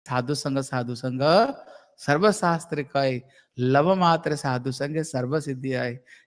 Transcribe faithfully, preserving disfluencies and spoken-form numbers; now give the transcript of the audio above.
साधु संग साधु संग सर्वशास्त्र कय, लव मात्र साधु संग सर्व सिद्धि आए।